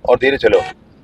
और धीरे चलो।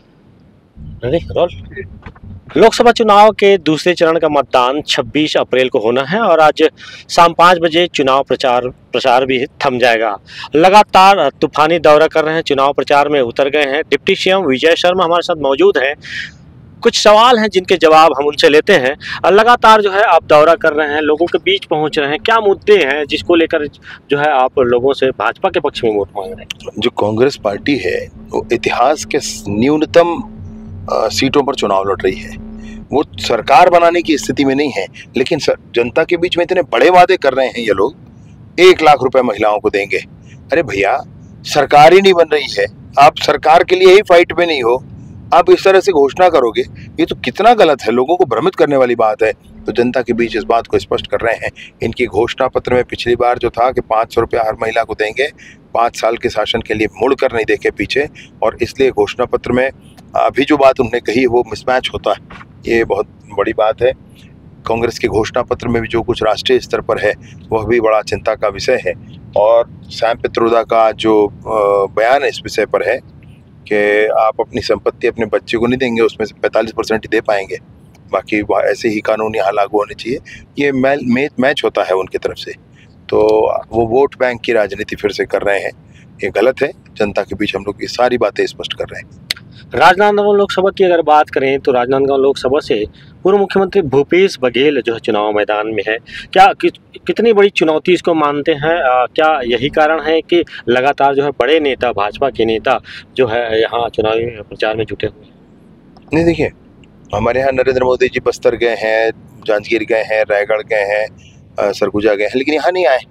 Ready roll. लोकसभा चुनाव के दूसरे चरण का मतदान 26 अप्रैल को होना है और आज शाम 5 बजे चुनाव प्रचार भी थम जाएगा। लगातार तूफानी दौरा कर रहे हैं, चुनाव प्रचार में उतर गए हैं। डिप्टी सीएम विजय शर्मा हमारे साथ मौजूद हैं। कुछ सवाल हैं जिनके जवाब हम उनसे लेते हैं। लगातार जो है आप दौरा कर रहे हैं, लोगों के बीच पहुंच रहे हैं, क्या मुद्दे हैं जिसको लेकर जो है आप लोगों से भाजपा के पक्ष में वोट मांग रहे हैं? जो कांग्रेस पार्टी है वो इतिहास के न्यूनतम सीटों पर चुनाव लड़ रही है। वो सरकार बनाने की स्थिति में नहीं है, लेकिन जनता के बीच में इतने बड़े वादे कर रहे हैं ये लोग। 1 लाख रुपए महिलाओं को देंगे। अरे भैया, सरकार ही नहीं बन रही है, आप सरकार के लिए ही फाइट में नहीं हो, आप इस तरह से घोषणा करोगे, ये तो कितना गलत है, लोगों को भ्रमित करने वाली बात है। तो जनता के बीच इस बात को स्पष्ट कर रहे हैं। इनकी घोषणा पत्र में पिछली बार जो था कि 500 रुपया हर महिला को देंगे, 5 साल के शासन के लिए मुड़कर नहीं देखे पीछे, और इसलिए घोषणा पत्र में अभी जो बात उन्होंने कही वो मिसमैच होता है। ये बहुत बड़ी बात है। कांग्रेस के घोषणा पत्र में भी जो कुछ राष्ट्रीय स्तर पर है वह भी बड़ा चिंता का विषय है। और सैम पित्रोदा का जो बयान इस विषय पर है कि आप अपनी संपत्ति अपने बच्चे को नहीं देंगे, उसमें से 45% ही दे पाएंगे, बाकी ऐसे ही कानून यहाँ लागू होने चाहिए, ये मैच होता है उनकी तरफ से। तो वो वोट बैंक की राजनीति फिर से कर रहे हैं, ये गलत है। जनता के बीच हम लोग ये सारी बातें स्पष्ट कर रहे हैं। राजनांदगांव लोकसभा की अगर बात करें तो राजनांदगांव लोकसभा से पूर्व मुख्यमंत्री भूपेश बघेल जो है चुनाव मैदान में है। क्या कितनी बड़ी चुनौती इसको मानते हैं? क्या यही कारण है कि लगातार जो है बड़े नेता, भाजपा के नेता जो है यहाँ चुनावी प्रचार में जुटे हुए हैं? नहीं, देखिए, हमारे यहाँ नरेंद्र मोदी जी बस्तर गए हैं, जांजगीर गए हैं, रायगढ़ गए हैं, सरगुजा गए हैं, लेकिन यहाँ नहीं आए।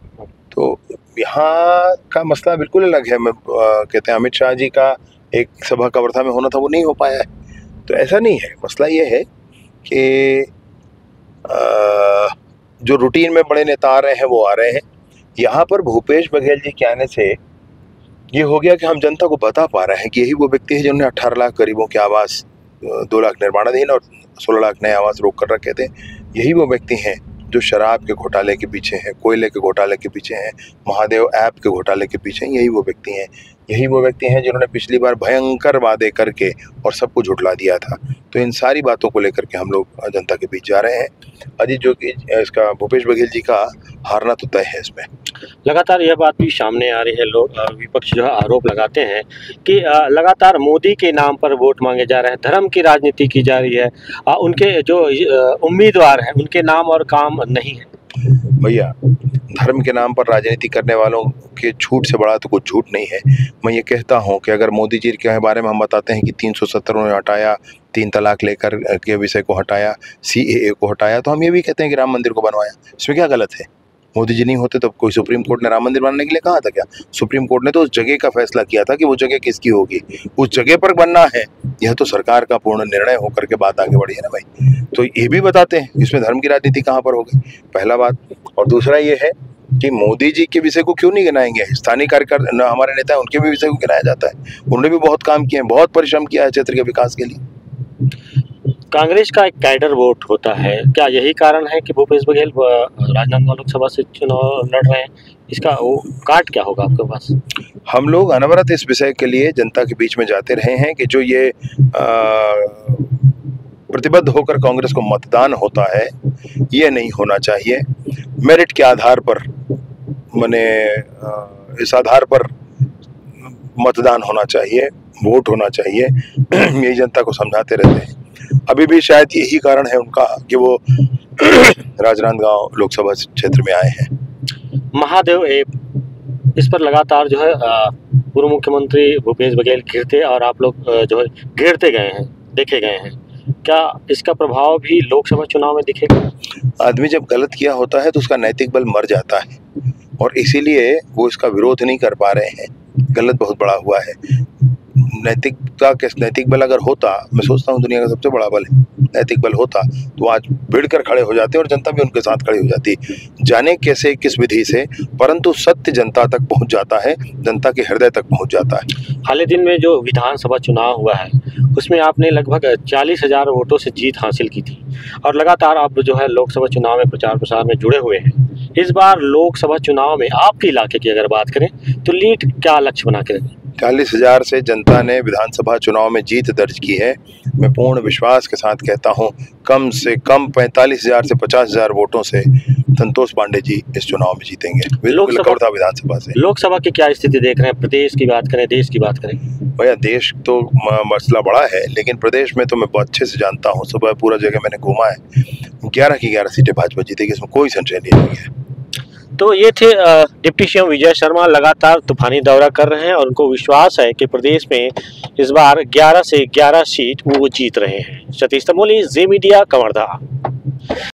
तो यहाँ का मसला बिल्कुल अलग है। मैं कहते हैं अमित शाह जी का एक सभा का वर्धा में होना था, वो नहीं हो पाया है। तो ऐसा नहीं है, मसला ये है कि जो रूटीन में बड़े नेता आ रहे हैं वो आ रहे हैं। यहाँ पर भूपेश बघेल जी के आने से ये हो गया कि हम जनता को बता पा रहे हैं कि यही वो व्यक्ति है जिन्होंने 18 लाख गरीबों के आवास, 2 लाख निर्माणाधीन और 16 लाख नए आवास रोक कर रखे थे। यही वो व्यक्ति हैं जो शराब के घोटाले के पीछे हैं, कोयले के घोटाले के पीछे हैं, महादेव ऐप के घोटाले के पीछे हैं। यही वो व्यक्ति हैं। यही वो व्यक्ति हैं जिन्होंने पिछली बार भयंकर वादे करके और सबको झुठला दिया था। तो इन सारी बातों को लेकर के हम लोग जनता के बीच जा रहे हैं। अजीत जो कि इसका भूपेश बघेल जी का हारना तो तय है। इसमें लगातार यह बात भी सामने आ रही है, लोग विपक्ष जो है आरोप लगाते हैं कि लगातार मोदी के नाम पर वोट मांगे जा रहे हैं, धर्म की राजनीति की जा रही है, उनके जो उम्मीदवार हैं उनके नाम और काम नहीं है। भैया, धर्म के नाम पर राजनीति करने वालों के झूठ से बड़ा तो कुछ झूठ नहीं है। मैं ये कहता हूँ कि अगर मोदी जी के बारे में हम बताते हैं कि 370 उन्होंने हटाया, 3 तलाक लेकर के विषय को हटाया, CAA को हटाया, तो हम ये भी कहते हैं कि राम मंदिर को बनवाया। इसमें क्या गलत है? मोदी जी नहीं होते तो कोई सुप्रीम कोर्ट ने राम मंदिर बनाने के लिए कहा था क्या? सुप्रीम कोर्ट ने तो उस जगह का फैसला किया था कि वो जगह किसकी होगी, उस जगह पर बनना है। यह तो सरकार का पूर्ण निर्णय होकर के बात आगे बढ़ी है ना भाई। तो ये भी बताते हैं इसमें धर्म की राजनीति कहाँ पर होगी, पहला बात। और दूसरा ये है कि मोदी जी के विषय को क्यों नहीं गिनाएंगे? स्थानीय कार्यकर्ता हमारे नेता हैं, उनके भी विषय को गिनाया जाता है। उन्होंने भी बहुत काम किए हैं, बहुत परिश्रम किया है क्षेत्र के विकास के लिए। कांग्रेस का एक कैडर वोट होता है, क्या यही कारण है कि भूपेश बघेल राजनांदगांव लोकसभा से चुनाव लड़ रहे हैं? इसका वो कार्ड क्या होगा आपके पास? हम लोग अनवरत इस विषय के लिए जनता के बीच में जाते रहे हैं कि जो ये प्रतिबद्ध होकर कांग्रेस को मतदान होता है, ये नहीं होना चाहिए। मेरिट के आधार पर इस आधार पर मतदान होना चाहिए, वोट होना चाहिए। यही जनता को समझाते रहते हैं। अभी भी शायद यही कारण है उनका कि वो राजनांदगांव लोकसभा क्षेत्र में आए हैं। महादेव ऐप, इस पर लगातार जो है पूर्व मुख्यमंत्री भूपेश बघेल गिरते और आप लोग जो है गिरते गए हैं, देखे गए हैं। क्या इसका प्रभाव भी लोकसभा चुनाव में दिखेगा? आदमी जब गलत किया होता है तो उसका नैतिक बल मर जाता है, और इसीलिए वो इसका विरोध नहीं कर पा रहे हैं। गलत बहुत बड़ा हुआ है। नैतिक बल अगर होता, मैं सोचता हूँ दुनिया का सबसे बड़ा बल है, नैतिक बल होता तो आज भिड़ कर खड़े हो जाते और जनता भी उनके साथ खड़ी हो जाती। जाने कैसे, किस विधि से, परंतु सत्य जनता तक पहुंच जाता है, जनता के हृदय तक पहुंच जाता है। हाल ही दिन में जो विधानसभा चुनाव हुआ है उसमें आपने लगभग 40,000 वोटों से जीत हासिल की थी, और लगातार आप जो है लोकसभा चुनाव में प्रचार प्रसार में जुड़े हुए हैं। इस बार लोकसभा चुनाव में आपके इलाके की अगर बात करें तो लीड क्या लक्ष्य बना के रखें? 40,000 से जनता ने विधानसभा चुनाव में जीत दर्ज की है। मैं पूर्ण विश्वास के साथ कहता हूं, कम से कम 45,000 से 50,000 वोटों से संतोष पांडे जी इस चुनाव में जीतेंगे लखौटा विधानसभा से। लोकसभा की क्या स्थिति देख रहे हैं? प्रदेश की बात करें, देश की बात करें? भैया देश तो मसला बड़ा है, लेकिन प्रदेश में तो मैं बहुत अच्छे से जानता हूँ। सुबह पूरा जगह मैंने घूमा है। 11 की 11 सीटें भाजपा जीतेगी, इसमें कोई संशय नहीं है। तो ये थे डिप्टी सीएम विजय शर्मा, लगातार तूफानी दौरा कर रहे हैं और उनको विश्वास है कि प्रदेश में इस बार 11 से 11 सीट वो जीत रहे हैं। सतीश तमोली, जी मीडिया, कवर्धा।